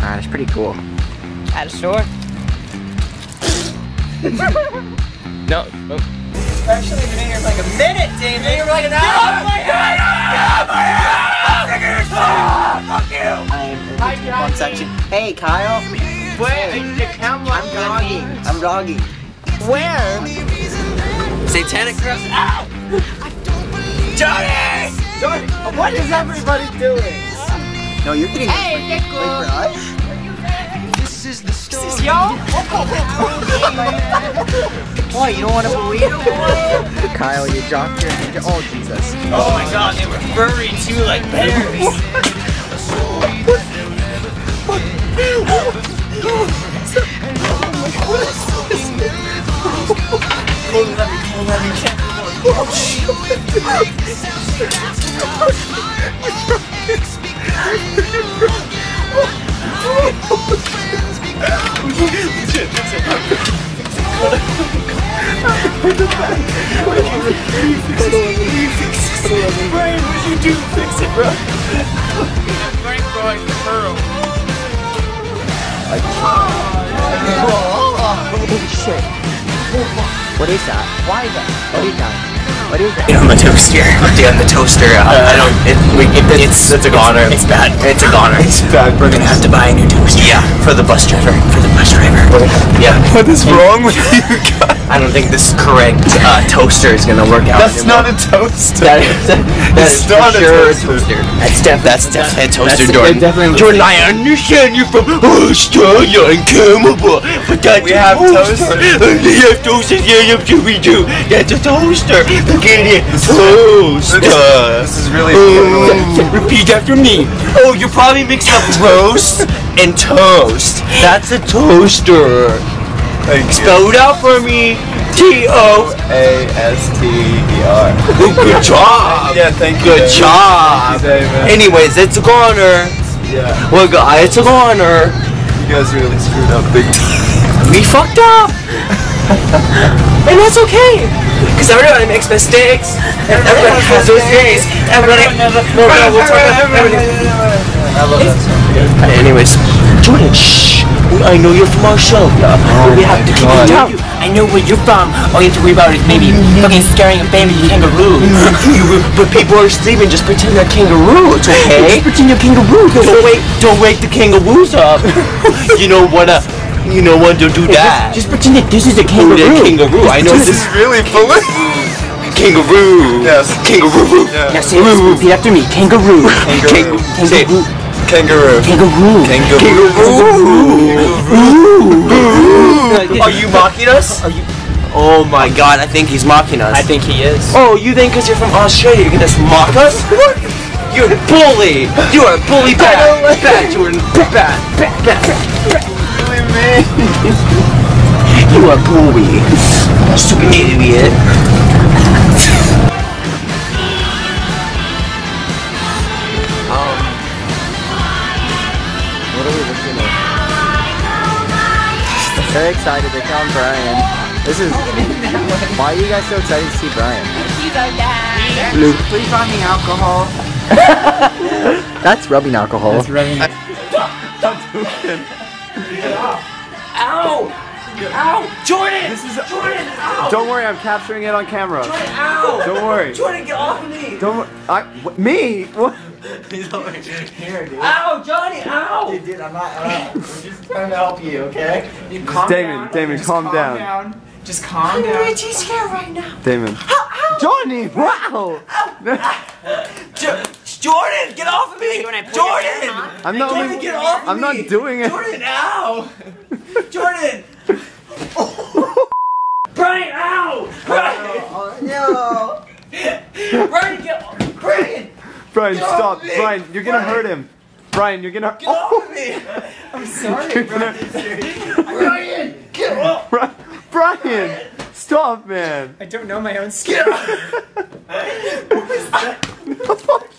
It's pretty cool. At a store? No. Actually, been in here for like a minute, David. Been in here for like an hour. Get off my head! Fuck you! I am in one section. Hey, Kyle. Wait, the camera. I'm vlogging. Where? Satanic Cross. Ow! Johnny! Johnny! What is everybody doing? No, you're getting. Hey, get Wait for us? Is this y'all? What, you don't want a burrito? Kyle, you dropped your. Oh, Jesus. Oh my god, they were furry too, like bears. Brian, what did you do? Fix it, bro. Frank going to Pearl. Holy shit. What is that? Why that? What is that? What is that? On the toaster. On the toaster. I don't. It's a goner. It's bad. It's a goner. It's bad. We're gonna have to buy a new toaster. Yeah, for the bus driver. Yeah. What is wrong with you guys? I don't think this correct toaster is gonna work out. That's not a toaster. That's not a toaster. That's definitely a toaster, Jordan. Jordan, I understand you're from Australia and Canada, but that's We have toaster. We have toasters. Yeah, we do. That's a toaster. Get it, toaster. This is really important. Repeat after me. Oh, you're probably mixing up roast and toast. That's a toaster. Spell it out for me. T-O-A-S-T-E-R. Good job. Yeah, thank you. Good David. job. Thank you, David. Anyways, it's a goner. Yeah. Well, guys, it's a goner. You guys really screwed up big time. We fucked up. And that's okay. Because everybody makes mistakes. Everybody has those days. Everybody. We'll talk about everybody. I love that song. Anyways, Jordan, shh. I know you're from Australia. We have to keep it down. I know where you're from. All you have to worry about is maybe fucking scaring a baby kangaroo. But people are sleeping. Just pretend they're kangaroos, okay? Just pretend you're kangaroos. Don't wake the kangaroos up. You know what? Don't do that. Just pretend that this is a kangaroo. Kangaroo. I know This is really funny. kangaroo. Yes. Kangaroo. Yeah. Now say this, repeat after me. Kangaroo. Kangaroo. Kangaroo. Kangaroo. Kangaroo. Are you mocking us? Oh my god, I think he's mocking us. I think he is. Oh, you think because you're from Australia, you're gonna mock us? You're a bully! You're a bully bad! Bad, Jordan! Bad! Really mean. You are a bully! Stupid idiot! What are we looking at? Very excited. They found Brian. This is. Why are you guys so excited to see Brian? He's our dad. Blue. Please find me alcohol. That's rubbing alcohol. That's right. Ow! Ow! Jordan! Jordan! Ow! Don't worry, I'm capturing it on camera. Jordan, ow! Don't worry. Jordan, get off of me! Don't. Me? What? Here, dude. Ow, Johnny! Ow! Dude, I'm not. I'm just trying to help you, okay? Calm Calm down. Just calm down. I'm really scared right now. Damon. Johnny! Wow! Jordan, get off of me! Jordan! I'm not. Jordan, get off of I'm me! not doing it. Jordan, ow! Jordan! Brian, ow! Brian! No. Brian, get off! Brian! Brian, Get off stop. me! Brian, you're gonna hurt him. Brian, you're gonna. Get off of me! I'm sorry, Brian. Brian! Get off! Brian! Stop, man. I don't know my own skin. What was that?